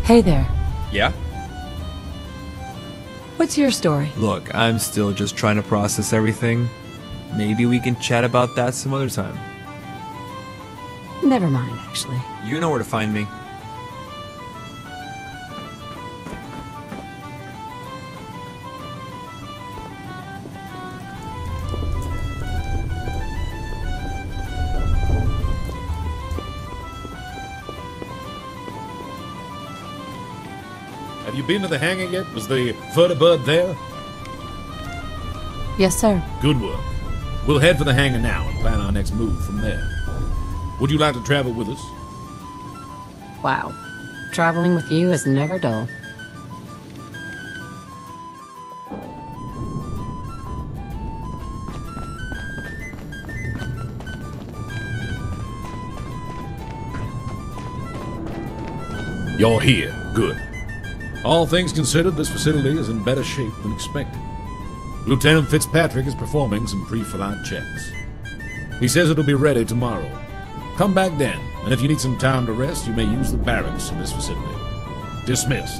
Hey there. Yeah? What's your story? Look, I'm still just trying to process everything. Maybe we can chat about that some other time. Never mind, actually. You know where to find me. Have you been to the hangar yet? Was the vertibird there? Yes, sir. Good work. We'll head for the hangar now and plan our next move from there. Would you like to travel with us? Wow. Traveling with you is never dull. You're here. Good. All things considered, this facility is in better shape than expected. Lieutenant Fitzpatrick is performing some pre-flight checks. He says it'll be ready tomorrow. Come back then, and if you need some time to rest, you may use the barracks in this facility. Dismissed.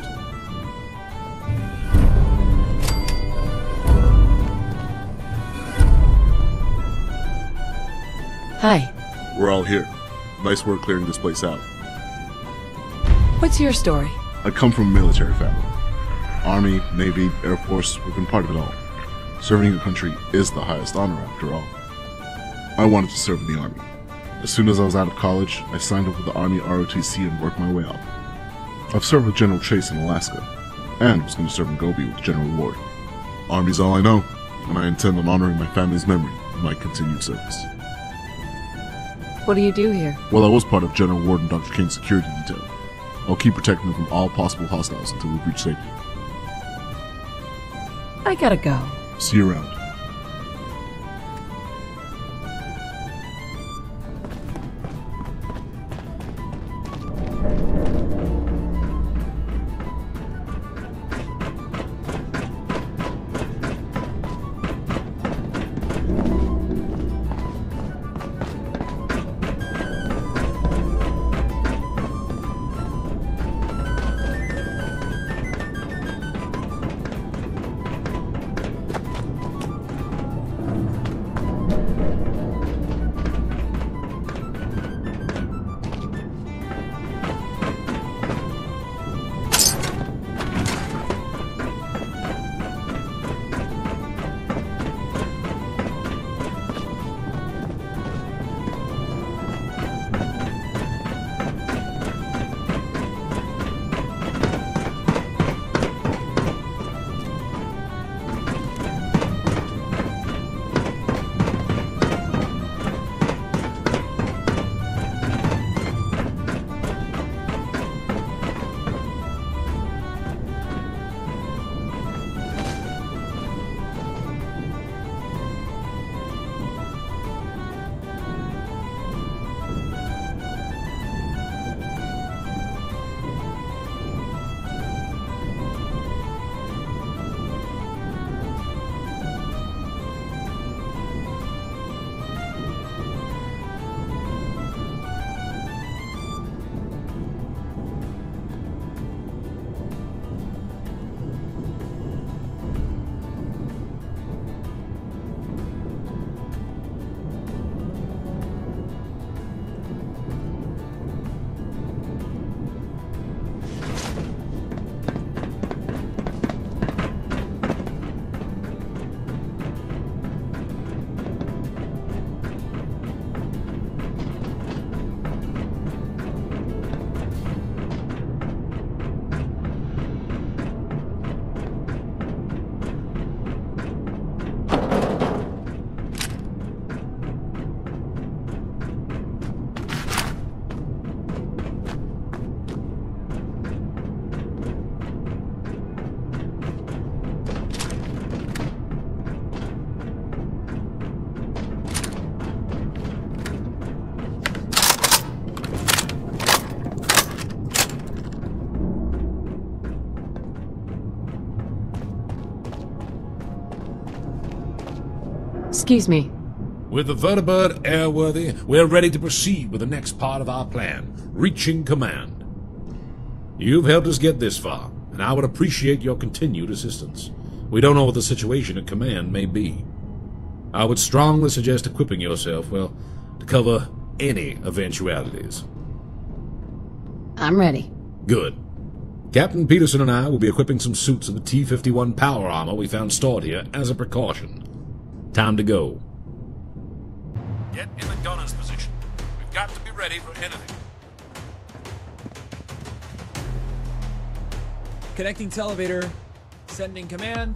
Hi. We're all here. Nice work clearing this place out. What's your story? I come from a military family. Army, Navy, Air Force, we've been part of it all. Serving your country is the highest honor after all. I wanted to serve in the Army. As soon as I was out of college, I signed up with the Army ROTC and worked my way up. I've served with General Chase in Alaska, and was going to serve in Gobi with General Ward. Army's all I know, and I intend on honoring my family's memory in my continued service. What do you do here? Well, I was part of General Ward and Dr. King's security detail. I'll keep protecting them from all possible hostiles until we reach safety. I gotta go. See you around. Excuse me. With the vertibird airworthy, we're ready to proceed with the next part of our plan, reaching command. You've helped us get this far, and I would appreciate your continued assistance. We don't know what the situation at command may be. I would strongly suggest equipping yourself, well, to cover any eventualities. I'm ready. Good. Captain Peterson and I will be equipping some suits of the T-51 power armor we found stored here as a precaution. Time to go. Get in the gunner's position. We've got to be ready for anything. Connecting to elevator. Sending command.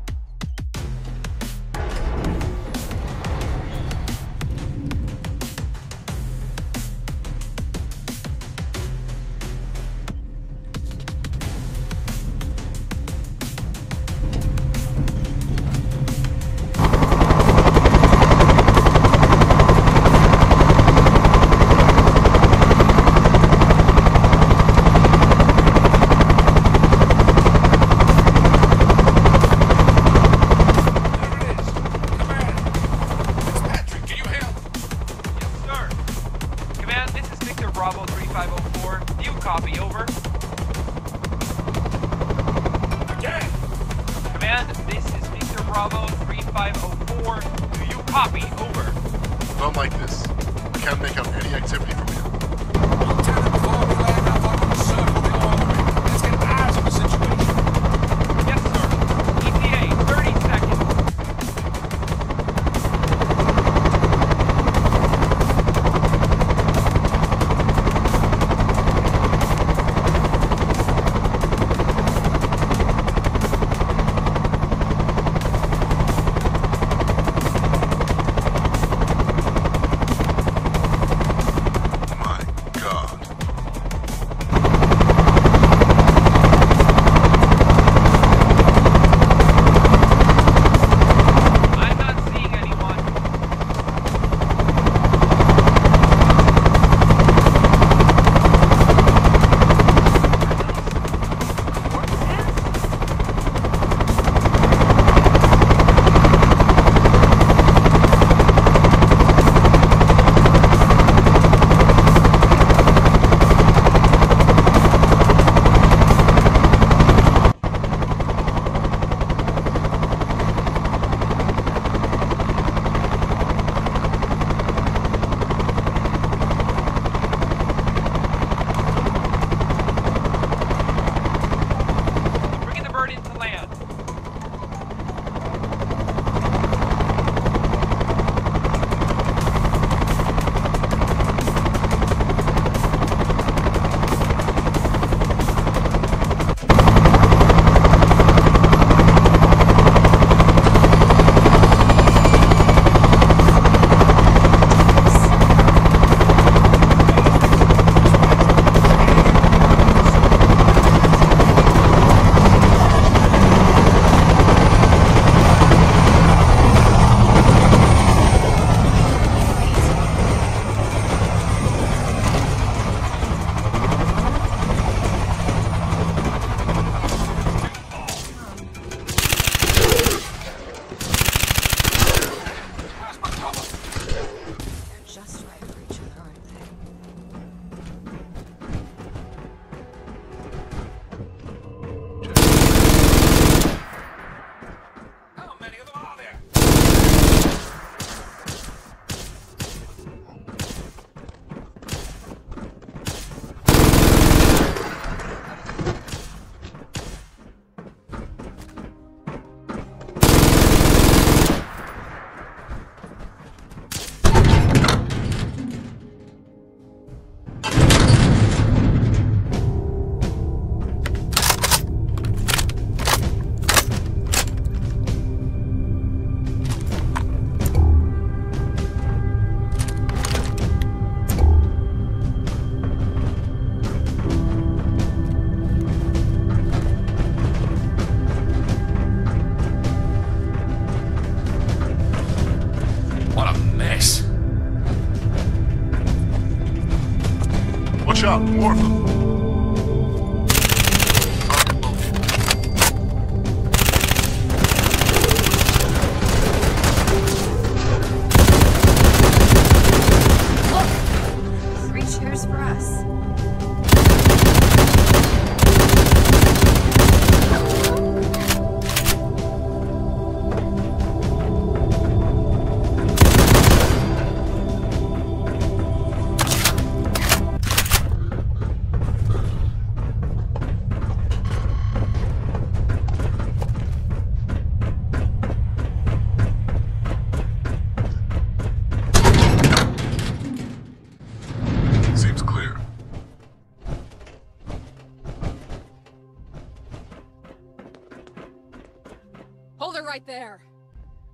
Bravo 3504. Do you copy? Over. Again! Command, this is Victor Bravo 3504. Do you copy? Over. Don't like this. I can't make out any activity from here. Lieutenant, before we land, I'd like to circle the armory. Let's get eyes on the situation. Yes, sir. ETA, 30 seconds.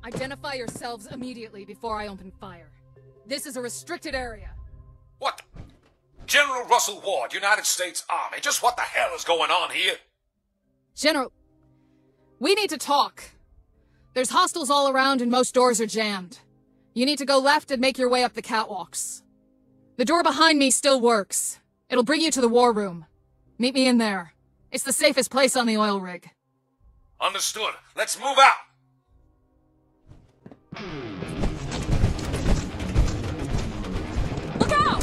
Identify yourselves immediately before I open fire. This is a restricted area. What? General Russell Ward, United States Army. Just what the hell is going on here? General, we need to talk. There's hostiles all around and most doors are jammed. You need to go left and make your way up the catwalks. The door behind me still works. It'll bring you to the war room. Meet me in there. It's the safest place on the oil rig. Understood. Let's move out. Look out!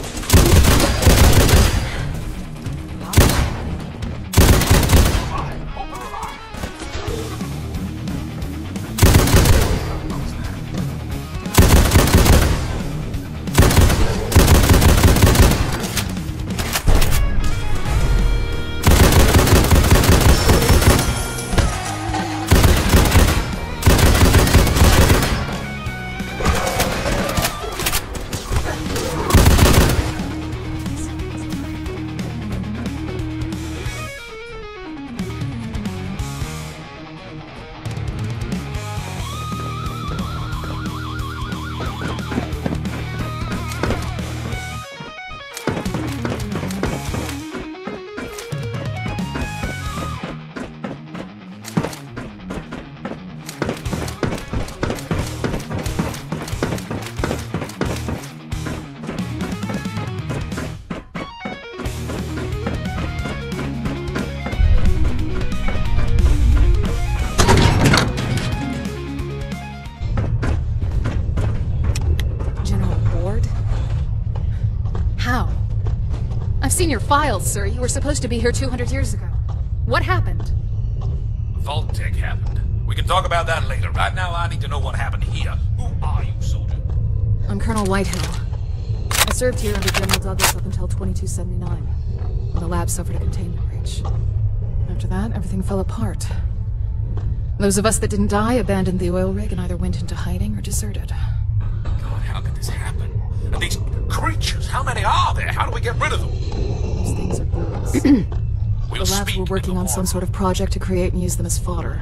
Seen your files, sir. You were supposed to be here 200 years ago. What happened? Vault-Tec happened. We can talk about that later. Right now, I need to know what happened here. Who are you, soldier? I'm Colonel Whitehill. I served here under General Douglas up until 2279, when the lab suffered a containment breach. After that, everything fell apart. Those of us that didn't die abandoned the oil rig and either went into hiding or deserted. God, how could this happen? And these creatures, how many are there? How do we get rid of them? Those things are ghouls. We'll The labs were working on some sort of project to create and use them as fodder.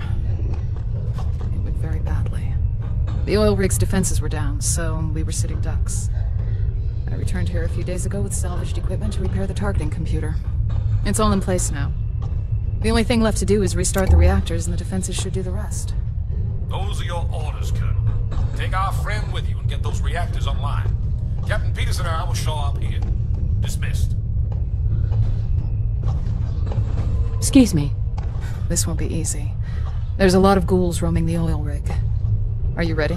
It went very badly. The oil rig's defenses were down, so we were sitting ducks. I returned here a few days ago with salvaged equipment to repair the targeting computer. It's all in place now. The only thing left to do is restart the reactors, and the defenses should do the rest. Those are your orders, Colonel. Take our friend with you and get those reactors online. Captain Peterson and I will show up here. Dismissed. Excuse me. This won't be easy. There's a lot of ghouls roaming the oil rig. Are you ready?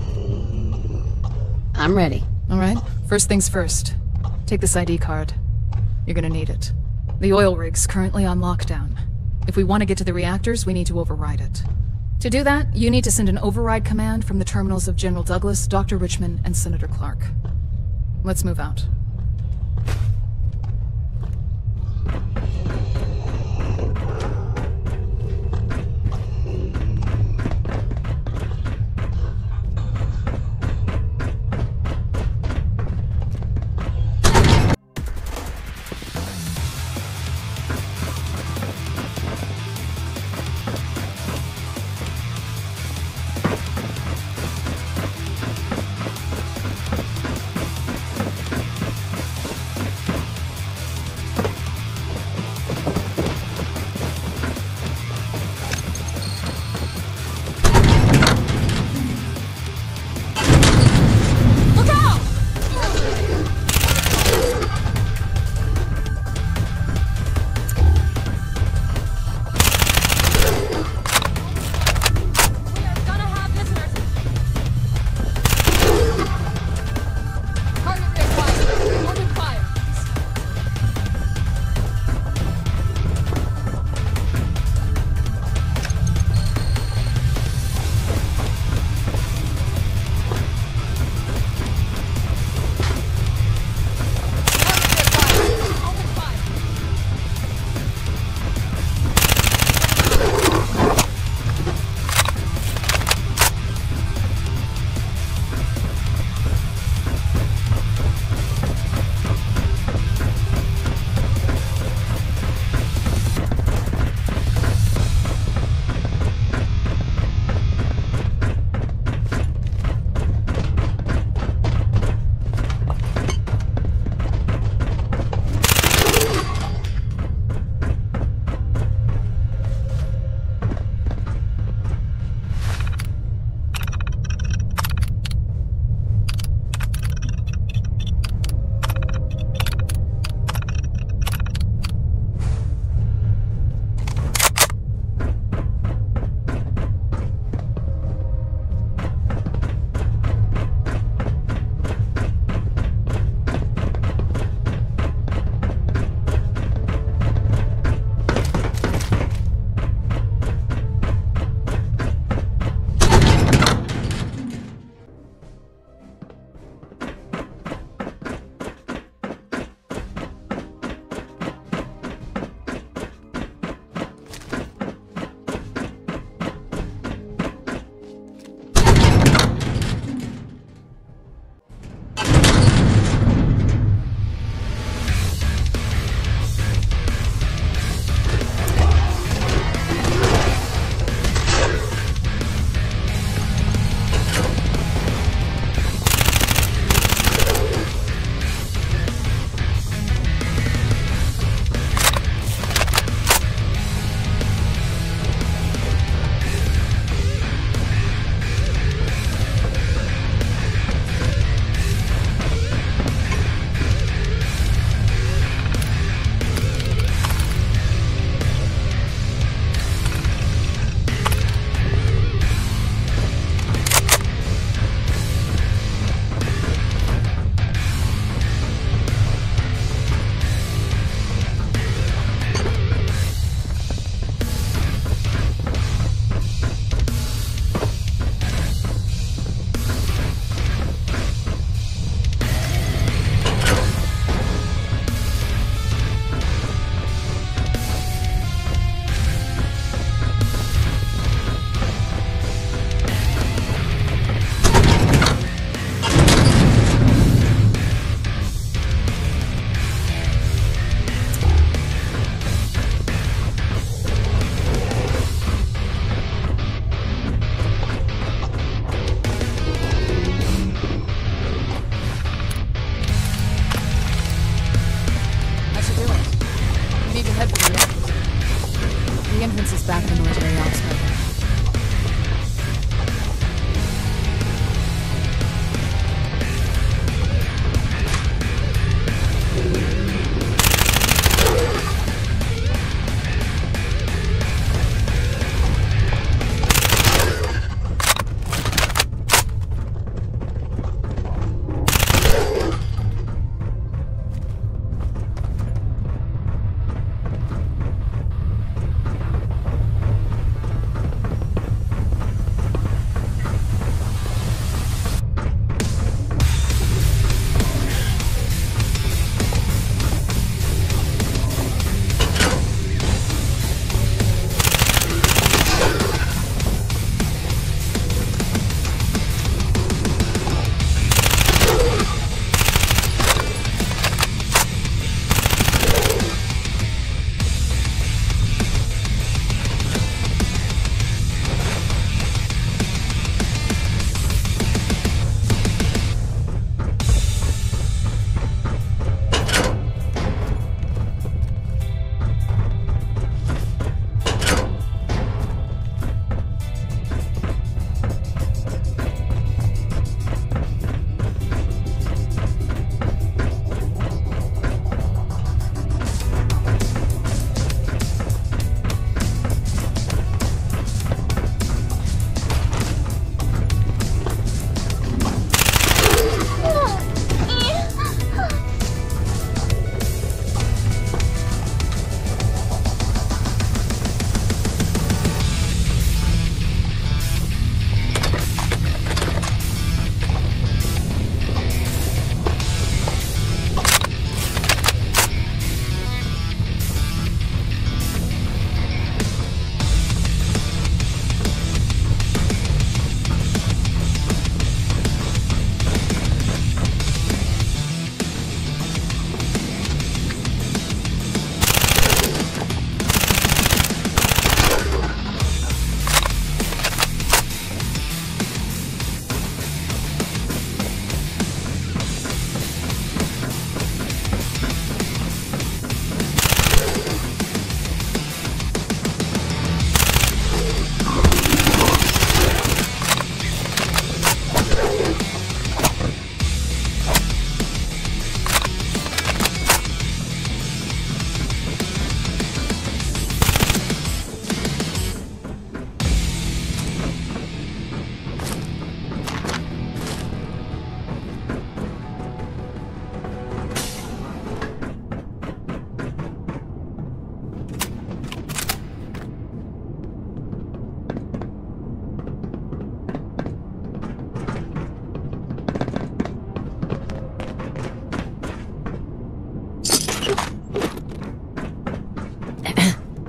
I'm ready. All right. First things first. Take this ID card. You're gonna need it. The oil rig's currently on lockdown. If we want to get to the reactors, we need to override it. To do that, you need to send an override command from the terminals of General Douglas, Dr. Richmond, and Senator Clark. Let's move out.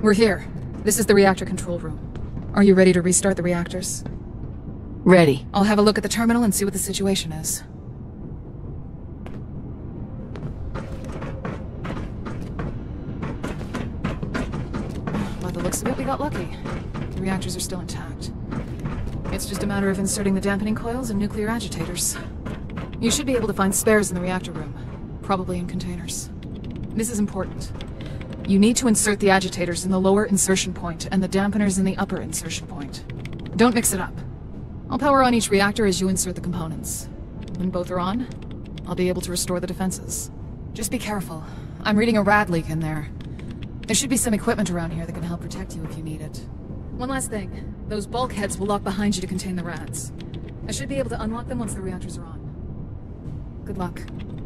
We're here. This is the reactor control room. Are you ready to restart the reactors? Ready. I'll have a look at the terminal and see what the situation is. By the looks of it, we got lucky. The reactors are still intact. It's just a matter of inserting the dampening coils and nuclear agitators. You should be able to find spares in the reactor room, probably in containers. This is important. You need to insert the agitators in the lower insertion point and the dampeners in the upper insertion point. Don't mix it up. I'll power on each reactor as you insert the components. When both are on, I'll be able to restore the defenses. Just be careful. I'm reading a rad leak in there. There should be some equipment around here that can help protect you if you need it. One last thing. Those bulkheads will lock behind you to contain the rads. I should be able to unlock them once the reactors are on. Good luck.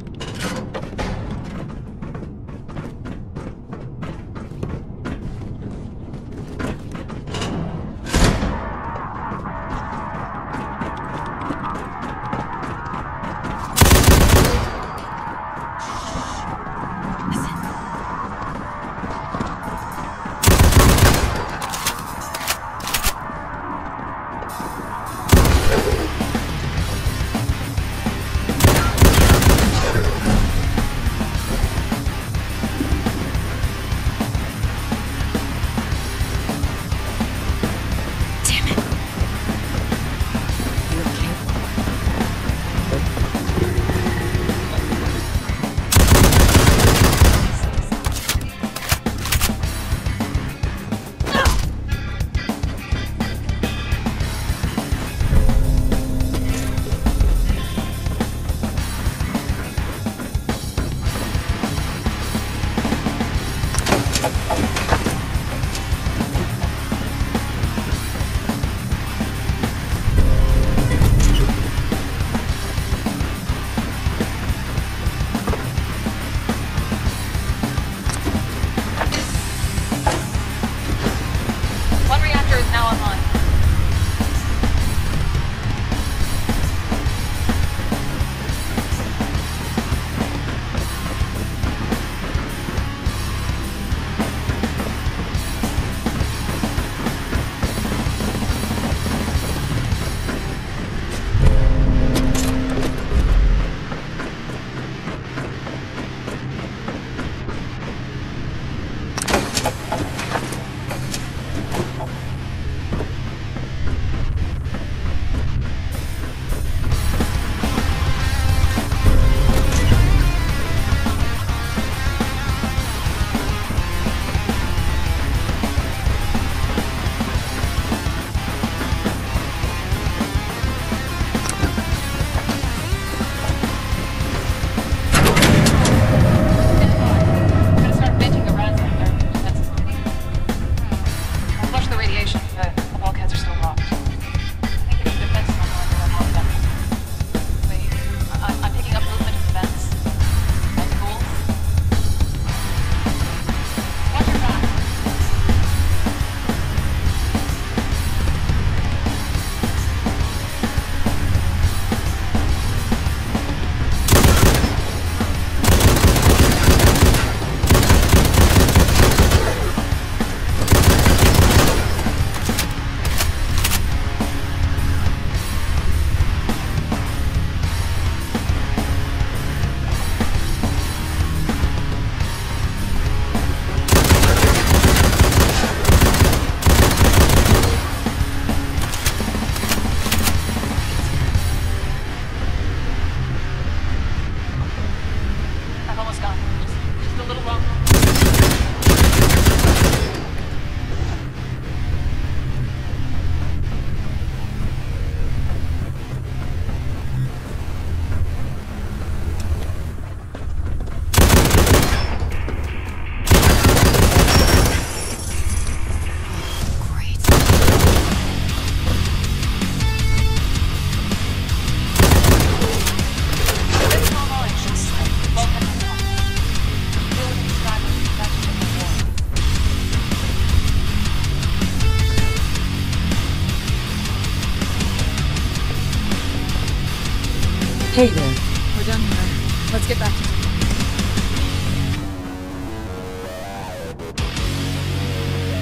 Hey there. We're done here. Let's get back to it.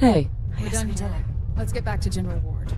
Hey, We're done here. Let's get back to General Ward.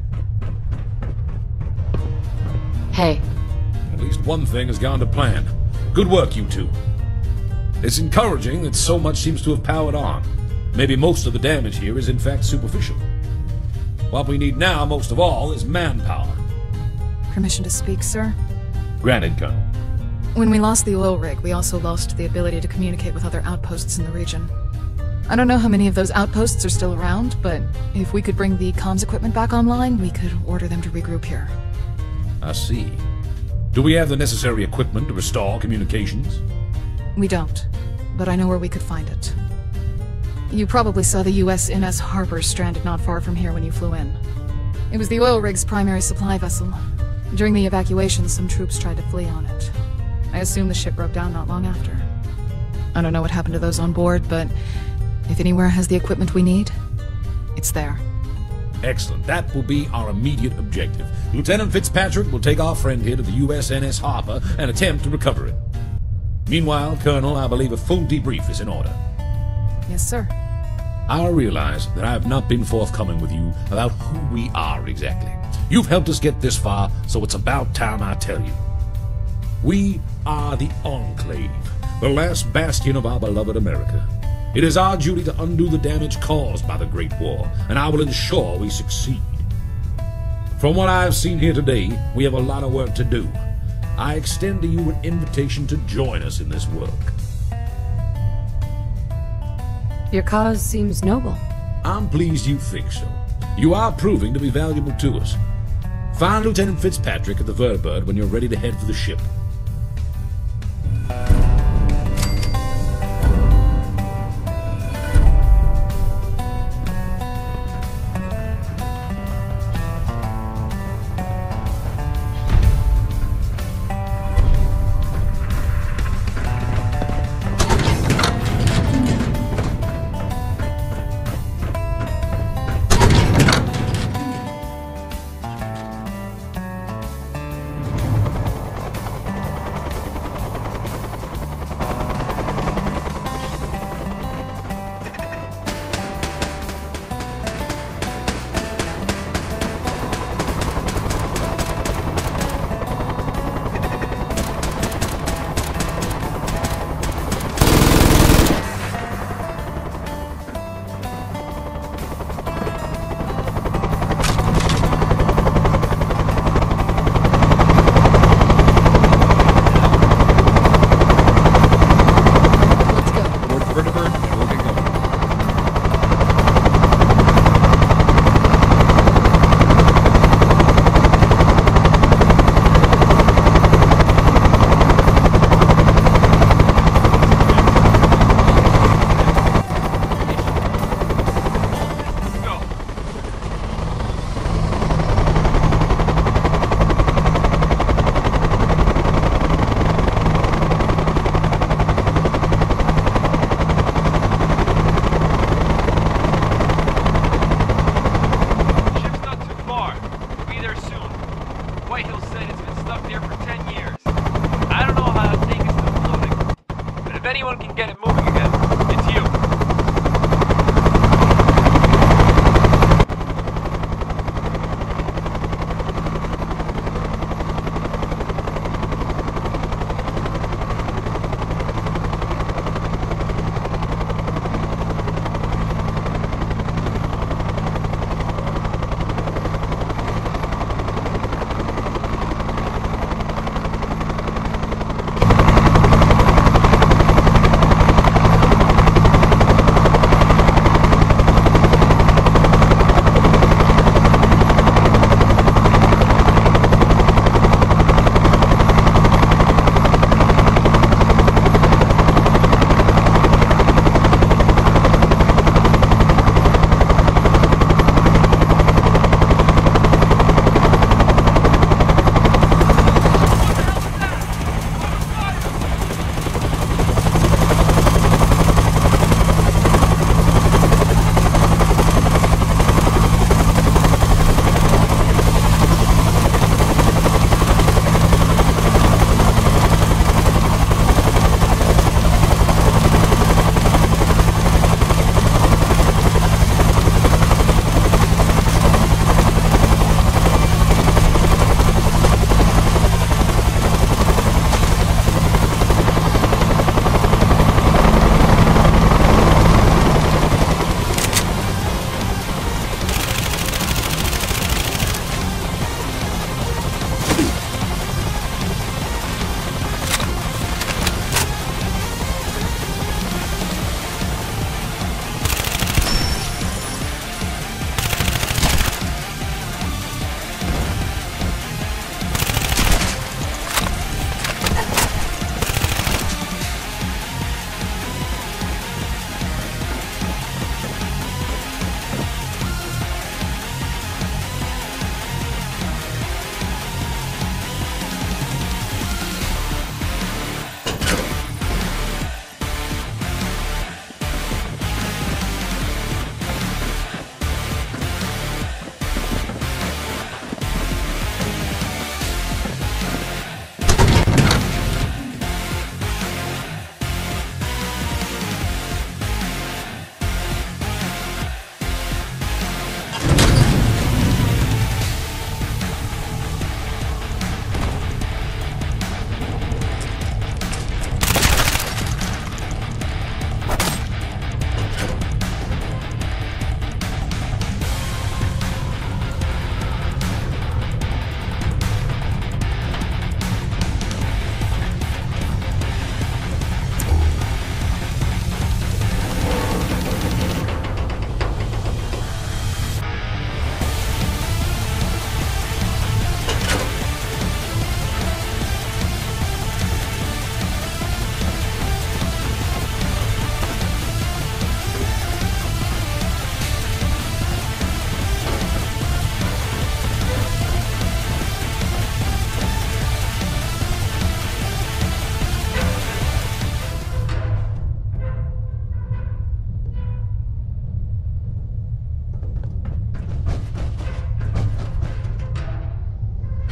hey, At least one thing has gone to plan. Good work, you two. It's encouraging that so much seems to have powered on. Maybe most of the damage here is in fact superficial. What we need now, most of all, is manpower. Permission to speak, sir? Granted, Colonel. When we lost the oil rig, we also lost the ability to communicate with other outposts in the region. I don't know how many of those outposts are still around, but if we could bring the comms equipment back online, we could order them to regroup here. I see. Do we have the necessary equipment to restore communications? We don't, but I know where we could find it. You probably saw the USNS Harper stranded not far from here when you flew in. It was the oil rig's primary supply vessel. During the evacuation, some troops tried to flee on it. I assume the ship broke down not long after. I don't know what happened to those on board, but if anywhere has the equipment we need, it's there. Excellent. That will be our immediate objective. Lieutenant Fitzpatrick will take our friend here to the USNS Harper and attempt to recover it. Meanwhile, Colonel, I believe a full debrief is in order. Yes, sir. I realize that I have not been forthcoming with you about who we are exactly. You've helped us get this far, so it's about time I tell you. We are the Enclave, the last bastion of our beloved America. It is our duty to undo the damage caused by the Great War, and I will ensure we succeed. From what I have seen here today, we have a lot of work to do. I extend to you an invitation to join us in this work. your cause seems noble. I'm pleased you think so. You are proving to be valuable to us. Find Lieutenant Fitzpatrick at the Vertibird when you're ready to head for the ship.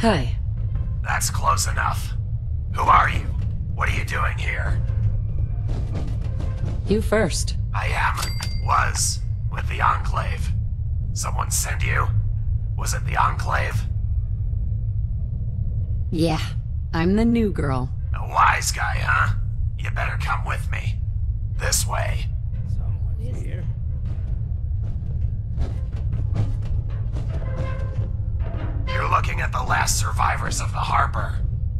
Hi. That's close enough. Who are you? What are you doing here? You first. Was, with the Enclave. Someone sent you? Was it the Enclave? Yeah, I'm the new girl. A wise guy, huh? You better come with me. This way. Someone's here. You're looking at the last survivors of the Harper.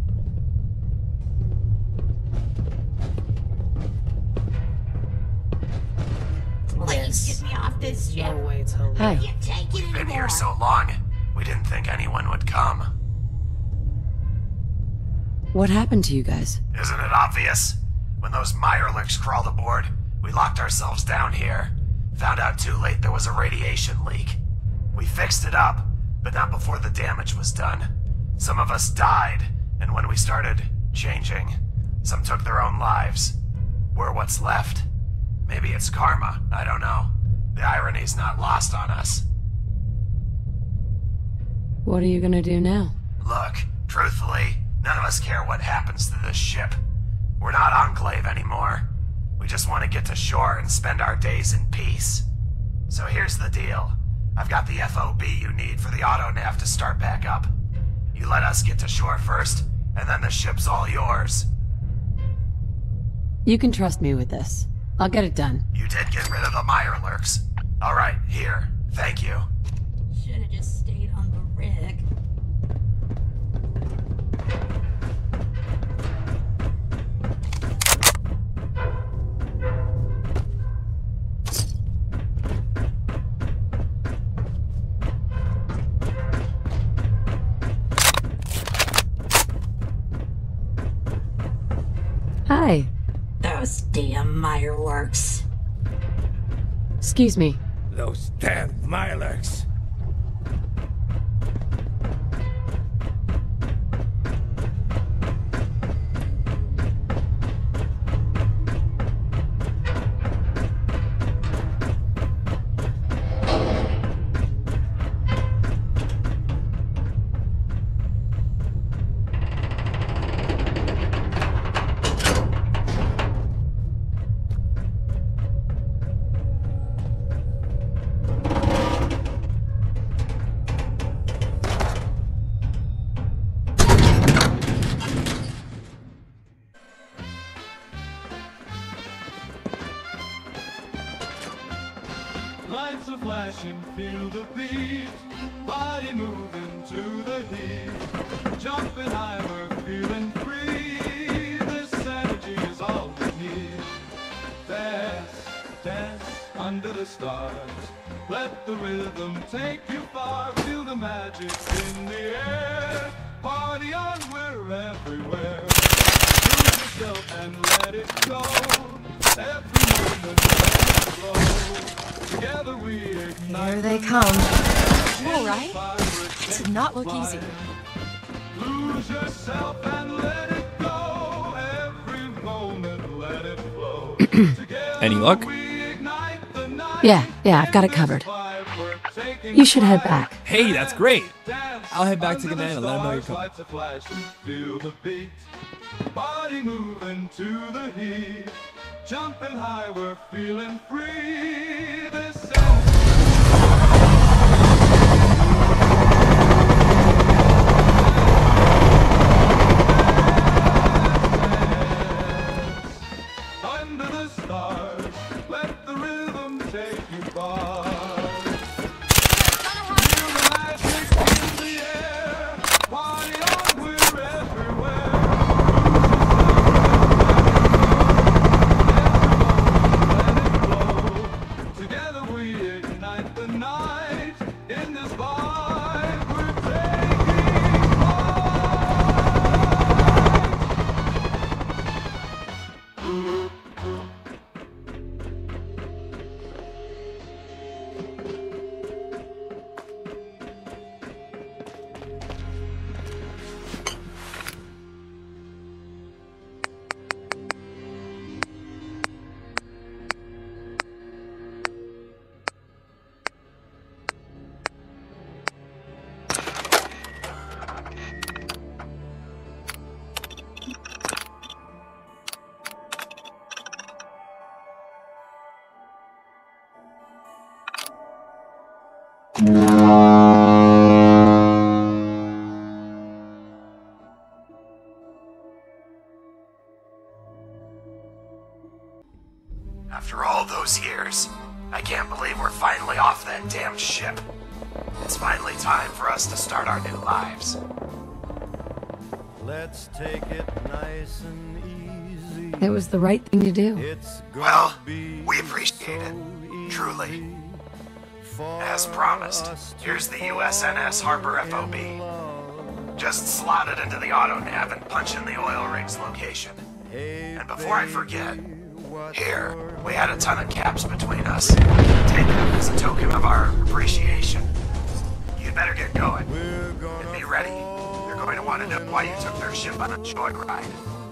Please get me off this ship. No way, Toby. Hi. Can't take it Been anymore. here so long, we didn't think anyone would come. What happened to you guys? Isn't it obvious? When those Mirelurks crawled aboard, we locked ourselves down here. Found out too late there was a radiation leak. We fixed it up, but not before the damage was done. Some of us died, and when we started changing, some took their own lives. We're what's left. Maybe it's karma, I don't know. The irony's not lost on us. What are you gonna do now? Look, truthfully, none of us care what happens to this ship. We're not Enclave anymore. We just want to get to shore and spend our days in peace. So here's the deal. I've got the FOB you need for the autonav to start back up. You let us get to shore first, and then the ship's all yours. You can trust me with this. I'll get it done. You did get rid of the Mirelurks. Alright, here. Thank you. Should have just stayed on the rig. Hi. Those damn Mirelurks. Excuse me. Those damn Mirelurks. Lights are flashing, feel the beat. Body moving to the heat. Jumping high, we're feeling free. This energy is all we need. Dance, dance under the stars. Let the rhythm take you far. Feel the magic in the air. Party on, we're everywhere. Lose yourself and let it go. Every moment let it flow. Together we ignite. Here they come. All right. It did not look easy. Lose yourself and let it go. Every moment let it flow. Any luck? Yeah, I've got it covered. You should head back. Hey, that's great. I'll head back to Command and let them know you're coming. Feel the beat. Body moving to the heat. Jumping high, we're feeling free. This under the stars, let the rhythm take you far. Feel the magic in the air. Party on, we're everywhere. Together we ignite the night. In this vibe, we're taking flight. After all those years, I can't believe we're finally off that damn ship. It's finally time for us to start our new lives. Let's take it nice and easy. It was the right thing to do. Well, we appreciate it. Truly. As promised, here's the USNS Harbor FOB. Just slot it into the auto nav and punch in the oil rig's location. And before I forget, here, we had a ton of caps between us. Take them as a token of our appreciation. You'd better get going. And be ready. They're going to want to know why you took their ship on a joyride.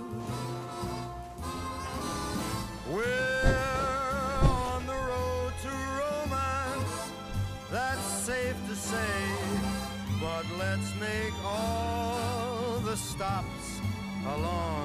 We're on the road to romance, that's safe to say. But let's make all the stops along